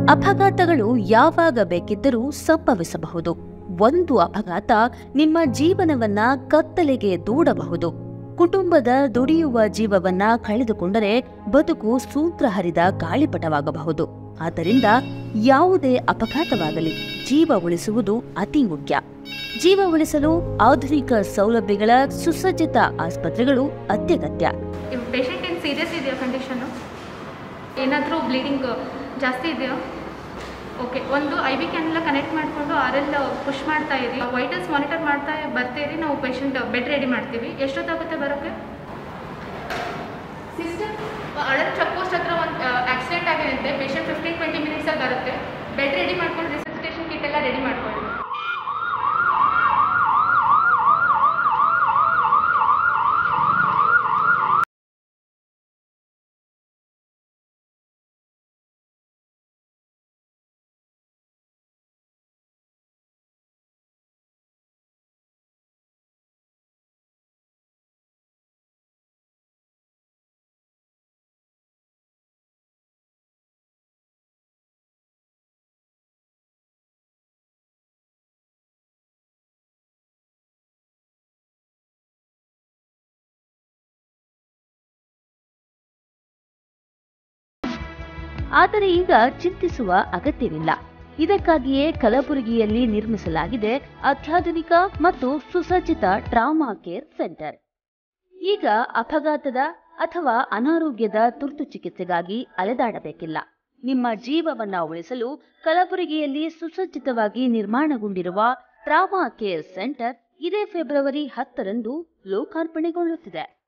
ಅಪಘಾತಗಳು ಯಾವಾಗ ಬೇಕಿದ್ದರೂ ಸಂಭವಿಸಬಹುದು. ಒಂದು ಅಪಘಾತ ನಿಮ್ಮ ಜೀವನವನ್ನ ಕತ್ತಲೆಗೆ ದೂಡಬಹುದು. ಕುಟುಂಬದ ದುಡಿಯುವ ಜೀವವನ್ನ ಕಳೆದುಕೊಂಡರೆ ಬದುಕು ಸೂತ್ರ ಹರಿದ ಗಾಳಿಪಟವಾಗಬಹುದು. ಆದ್ದರಿಂದ ಯಾವುದೇ ಅಪಘಾತವಾಗಲಿ ಜೀವ ಉಳಿಸುವುದು ಅತಿ ಮುಖ್ಯ. ಜೀವ ಉಳಿಸಲು ಆಧುನಿಕ ಸೌಲಭ್ಯಗಳ ಸುಸಜ್ಜಿತ ಆಸ್ಪತ್ರೆಗಳು ಅತ್ಯಗತ್ಯ. ಪೇಷಂಟ್ ಏನು ಸೀರಿಯಸ್ ಇದೆಯಾ ಕಂಡೀಷನ್? ಏನಾದರೂ ಬ್ಲೀಡಿಂಗ್ ಜಾಸ್ತಿ ಇದೆಯಾ? ಓಕೆ, ಒಂದು IV ಕ್ಯಾನೆಲ್ಲ ಕನೆಕ್ಟ್ ಮಾಡಿಕೊಂಡು RL ಪುಷ್ ಮಾಡ್ತಾ ಇರಿ. ವೈಟಲ್ಸ್ ಮಾನಿಟರ್ ಮಾಡ್ತಾ ಬರ್ತೀರಿ. ನಾವು ಪೇಷಂಟ್ ಬೆಡ್ ರೆಡಿ ಮಾಡ್ತೀವಿ. ಎಷ್ಟೊತ್ತಾಗುತ್ತೆ ಬರೋಕ್ಕೆ? ಸಿಸ್ಟರ್ ಅಡಲ್ ಚೆಕ್ ಪೋಸ್ಟ್ ಹತ್ರ ಒಂದು ಆಕ್ಸಿಡೆಂಟ್ ಆಗಿರುತ್ತೆ. ಪೇಷಂಟ್ 15-20 ಮಿನಿಟ್ಸಲ್ಲಿ ಬರುತ್ತೆ. ಬೆಡ್ ರೆಡಿ ಮಾಡ್ಕೊಂಡು ರಿಸಸಿಟೇಷನ್ ಕಿಟ್ ಎಲ್ಲ ರೆಡಿ ಮಾಡ್ಕೊಳ್ಳಿ. ಆದರೆ ಈಗ ಚಿಂತಿಸುವ ಅಗತ್ಯವಿಲ್ಲ. ಇದಕ್ಕಾಗಿಯೇ ಕಲಬುರಗಿಯಲ್ಲಿ ನಿರ್ಮಿಸಲಾಗಿದೆ ಅತ್ಯಾಧುನಿಕ ಮತ್ತು ಸುಸಜ್ಜಿತ ಟ್ರಾಮಾ ಕೇರ್ ಸೆಂಟರ್. ಈಗ ಅಪಘಾತದ ಅಥವಾ ಅನಾರೋಗ್ಯದ ತುರ್ತು ಚಿಕಿತ್ಸೆಗಾಗಿ ಅಲೆದಾಡಬೇಕಿಲ್ಲ. ನಿಮ್ಮ ಜೀವವನ್ನ ಉಳಿಸಲು ಕಲಬುರಗಿಯಲ್ಲಿ ಸುಸಜ್ಜಿತವಾಗಿ ನಿರ್ಮಾಣಗೊಂಡಿರುವ ಟ್ರಾಮಾ ಕೇರ್ ಸೆಂಟರ್ ಇದೇ ಫೆಬ್ರವರಿ 10ರಂದು ಲೋಕಾರ್ಪಣೆಗೊಳ್ಳುತ್ತಿದೆ.